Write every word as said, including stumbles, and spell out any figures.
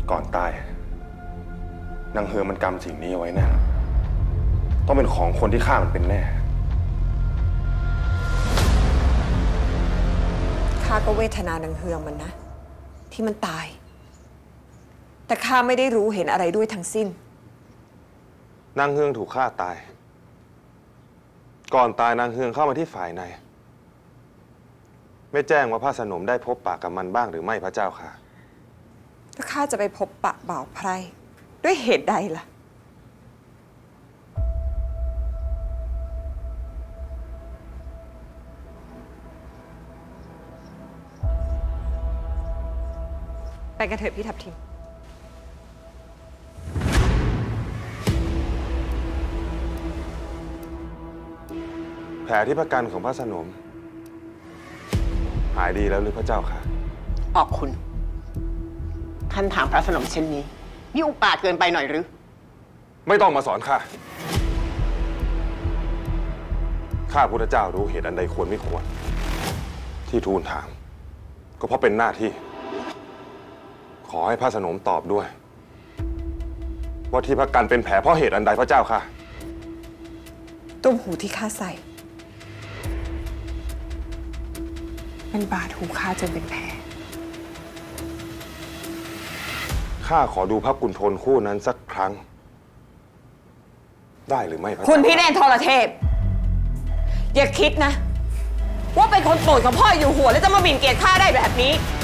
ก่อนตายนางเฮือมันกำสิ่งนี้เอาไว้แน่ต้องเป็นของคนที่ฆ่ามันเป็นแน่ข้าก็เวทนานางเฮือมันนะที่มันตายแต่ข้าไม่ได้รู้เห็นอะไรด้วยทั้งสิ้นนางเฮืองถูกฆ่าตายก่อนตายนางเฮืองเข้ามาที่ฝ่ายในไม่แจ้งว่าพระสนมได้พบปะกับมันบ้างหรือไม่พระเจ้าค่ะแล้วข้าจะไปพบปะบ่าวไพร่ด้วยเหตุใดล่ะไปกันเถิดพี่ทับทิมแผลที่พระกันของพระสนมหายดีแล้วหรือพระเจ้าค่ะออกคุณท่านถามพระสนมเช่นนี้นี่อุปาทเกินไปหน่อยหรือไม่ต้องมาสอนข้าข้าพุทธเจ้ารู้เหตุอันใดควรไม่ควรที่ทูลถามก็เพราะเป็นหน้าที่ขอให้พระสนมตอบด้วยว่าที่พระกันเป็นแผลเพราะเหตุอันใดพระเจ้าค่ะตุ้มหูที่ข้าใส่มันบาดหูข้าจนเป็นแผลข้าขอดูพระกุณฑลคู่นั้นสักครั้งได้หรือไม่พระคุณพี่เนรทรเทพอย่าคิดนะว่าเป็นคนโปรดของพ่ออยู่หัวแล้วจะมาบิ่นเกียรติข้าได้แบบนี้